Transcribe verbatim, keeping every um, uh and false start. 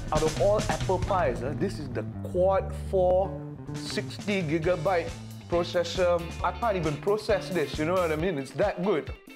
Out of all apple pies, uh, this is the quad four sixty gigabyte processor. I can't even process this, you know what I mean? It's that good.